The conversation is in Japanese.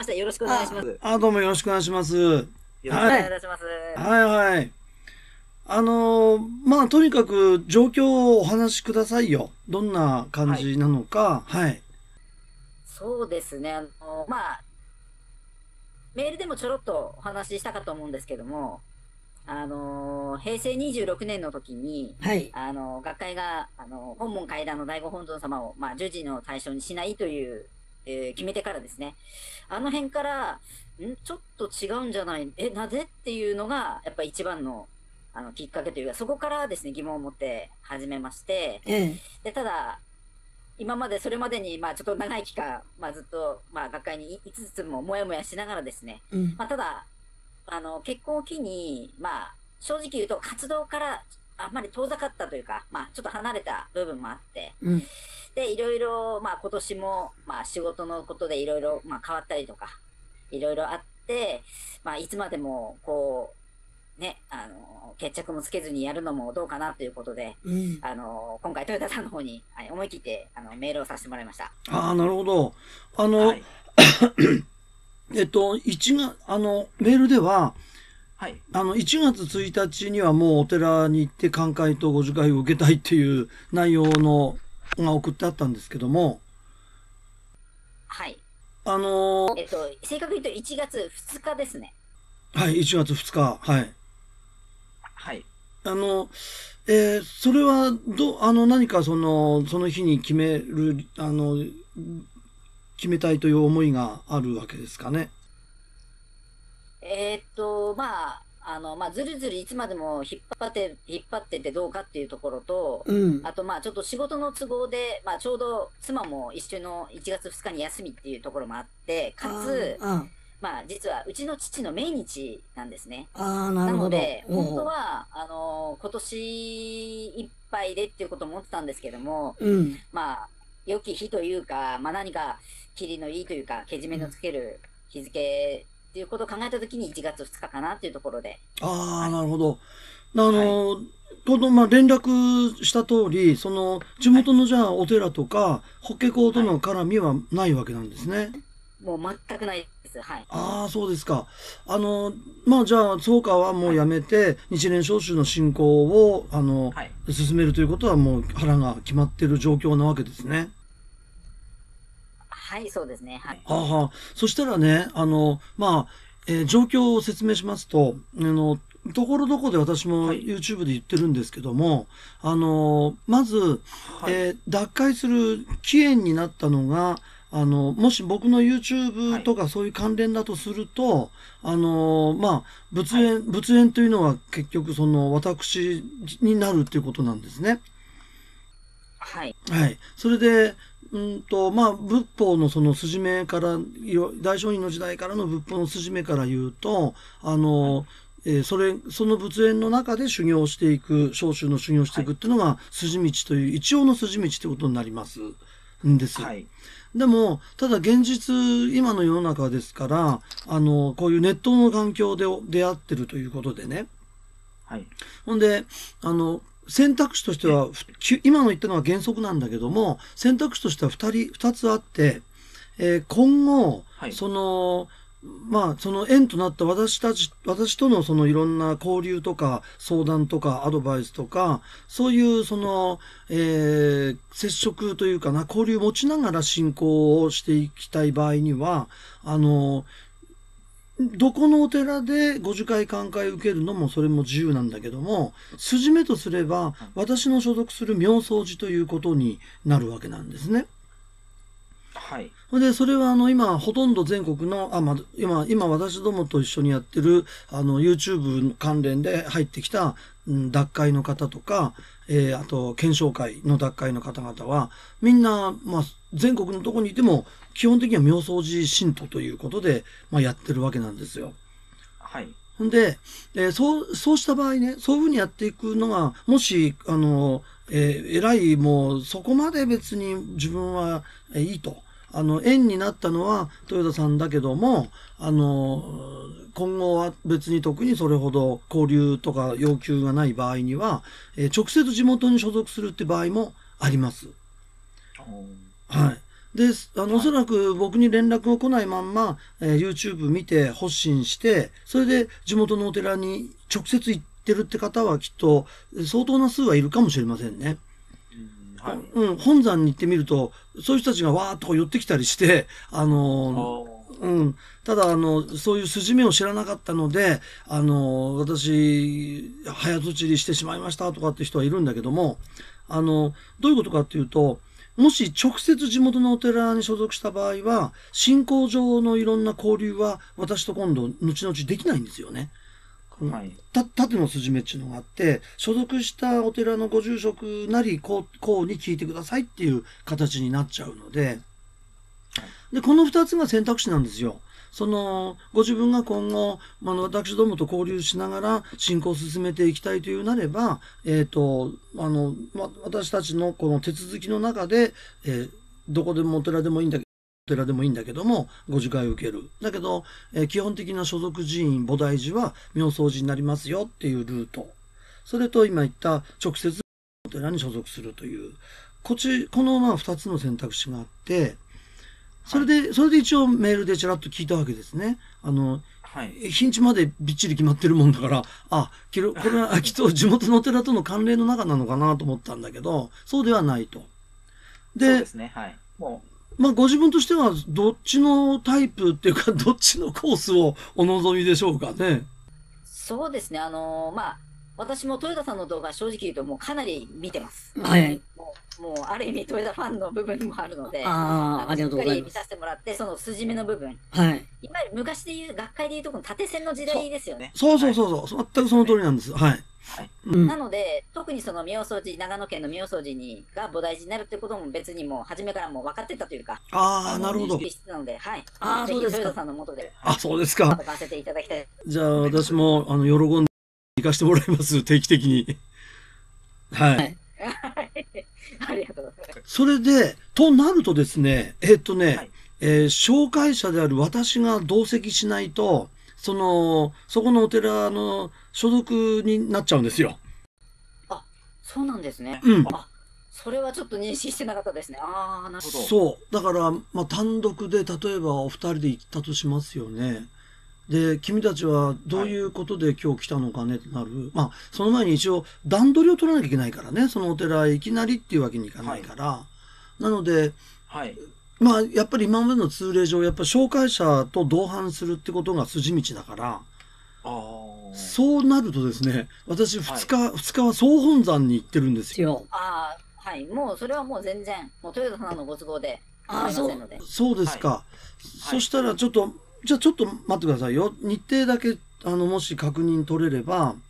してよろしくお願いします。 どうもよろしくお願いします。 よろしくおはい。 願いいたします。 はいはい。とにかく状況をお話しくださいよ。どんな感はい。 じなのか。はい。 そうですね。メールでもちょろっとお話ししたかと思うんですけども、平成26年の時に、 はい。 学会が、本門会談の第五本尊様を、従事の対象にしないという、決めてからですね、あの辺から、ちょっと違うんじゃない、なぜっていうのが、やっぱ一番の、きっかけというか、そこからですね、疑問を持って始めまして、 ええ。 で、ただ、今までそれまでに、ちょっと長い期間、ずっと、学会にいつつももやもやしながらですね、 うん。 ただ、結婚を機に、正直言うと活動からあんまり遠ざかったというか、ちょっと離れた部分もあって、 うん。 で、いろいろ、今年も、仕事のことでいろいろ、変わったりとか、いろいろあって、いつまでも、こう、ね、決着もつけずにやるのもどうかなということで、 うん。 今回トヨタさんの方に、思い切って、メールをさせてもらいました。 ああ、なるほど。あの、 はい。 メールでは、 はい。 1月1日にはもうお寺に行って寛解とご受会を受けたいっていう内容のが送ってあったんですけども、 はい。 あの、 正確に言うと1月2日ですね。 はい、1月2日。はい。 はい。 あの、それは、何かその日に決めたいという思いがあるわけですかね。 ずるずるいつまでも引っ張っててどうかっていうところと、 うん。 あと、ちょっと仕事の都合で、ちょうど妻も一緒の1月2日に休みっていうところもあって、かつ、 あ実はうちの父の命日なんですね。 ななるほど。 ので、本当は、今年いっぱいでっていうことも思ってたんですけども、 うん。 まあ、良き日というか、何か、切りのいいというか、けじめのつける日付っていうことを考えたときに1月2日かなっていうところで。 ああ、 はい。 なるほど。 はい。 連絡した通り、地はい。 元のじゃあ、お寺とか、法華経とはい。 の絡みはないわけなんですね。 もう全くないです。はい。 ああ、そうですか。じゃあ、そうかはもうはい。 やめて、日蓮召集の進行を、 はい。 進めるということはもう腹が決まっている状況なわけですね。 はい、そうですね。はい。 はあ、そしたらね、状況を説明しますと、ところどころで私もはい。 YouTube で言ってるんですけども、まず、 はい。 脱会する起源になったのが、もし僕の YouTube はい。 とかそういう関連だとすると、 はい。 仏縁というのは結局私になるっていうことなんですね。 はい。 はい。それで、仏法のその筋目から、大聖人の時代からの仏法の筋目から言うと、あはい。 の、その仏縁の中で修行していく、召集の修行していはい。 くっていうのが筋道という、一応の筋道ってことになりますんです。 はい。 でも、ただ現実、今の世の中ですから、こういうネットの環境で出会ってるということでね、 はい。 ほんで、選択肢としては、今の言ったのは原則なんだけども、選択肢としては二つあって、今後、 はい。 その縁となった私とのそのいろんな交流とか相談とかアドバイスとか、そういう接触というかな、交流を持ちながら進行をしていきたい場合には、あの、どこのお寺でご受会寛解を受けるのもそれも自由なんだけども、筋目とすればはい。 私の所属する妙相寺ということになるわけなんですね。 はい。 で、それは今、ほとんど全国の、今私どもと一緒にやってる、YouTube 関連で入ってきた、脱会の方とか、あと、検証会の脱会の方々は、みんな、全国のところにいても、基本的には妙相寺信徒ということで、やってるわけなんですよ。 はい。 ほんで、そうした場合ね、そういうふうにやっていくのが、もし、偉い、もう、そこまで別に自分はいいと。縁になったのは豊田さんだけども、今後は別に特にそれほど交流とか要求がない場合には、直接地元に所属するって場合もあります。 おー。 はい。 で、 はいおそらく僕に連絡が来ないまんま、YouTube 見て発信して、それで地元のお寺に直接行ってるって方はきっと相当な数はいるかもしれませんね。 はい。 うん、本山に行ってみると、そういう人たちがわーっと寄ってきたりして、うん、ただ、そういう筋目を知らなかったので、私、早とちりしてしまいましたとかって人はいるんだけども、どういうことかっていうと、もし直接地元のお寺に所属した場合は、信仰上のいろんな交流は私と今度、後々できないんですよね。 はい。 縦の筋目っていうのがあって、所属したお寺のご住職なり、こうに聞いてくださいっていう形になっちゃうので、で、この二つが選択肢なんですよ。ご自分が今後、私どもと交流しながら進行を進めていきたいというなれば、私たちのこの手続きの中で、どこでもお寺でもいいんだけど、お寺でもいいんだけども、ご受会を受ける。だけど、基本的な所属寺院、菩提寺は妙相寺になりますよっていうルート。それと今言った直接お寺に所属するという、この二つの選択肢があって、それで一応メールでちらっと聞いたわけですね。 はい。 日にちまでびっちり決まってるもんだから、これはきっと地元のお寺との関連の中なのかなと思ったんだけど、そうではないと。でそうで、すね。はい。もご自分としては、どっちのタイプっていうか、どっちのコースをお望みでしょうかね。 そうですね。私も豊田さんの動画正直言うともうかなり見てます。 はい。 もうある意味豊田ファンの部分もあるので、 ありがとうございます。 しっかり見させてもらって、その筋目の部分。 はい。 いわゆる昔でいう、学会でいうとこの縦線の時代ですよね。 そう、全くその通りなんです。はい。 う、はい。 うんなので、特にその妙相寺、長野県の妙相寺が菩提寺になるってことも別にもう初めからもう分かってたというか、 なるほど認。識してたので、はい。 ああ、 ぜひそうですか。 豊田さんのもとで、 そうですか。 戦わせていただきたい。 じゃあ、私も、喜んで行かせてもらいます。定期的に。はい。 はいありがとうございます。 それで、となるとですね、 はい。 紹介者である私が同席しないと、そこのお寺の所属になっちゃうんですよ。 そうなんですね。 うん。 それはちょっと認識してなかったですね。なるほど。 そう。だから、単独で、例えばお二人で行ったとしますよね。で、君たちはどういうことで今日来たのかねってなる。その前に一応段取りを取らなきゃいけないからね。そのお寺へいきなりっていうわけにいかないから。なので、 はい。 やっぱり今までの通例上、やっぱり紹介者と同伴するってことが筋道だから、 ああ。 そうなるとですね、私2日は総本山に行ってるんですよ。 はい。もうそれはもう全然、もう豊田さんのご都合で構いませんので。 そうですか。そしたらじゃあちょっと待ってくださいよ。日程だけ、もし確認取れれば、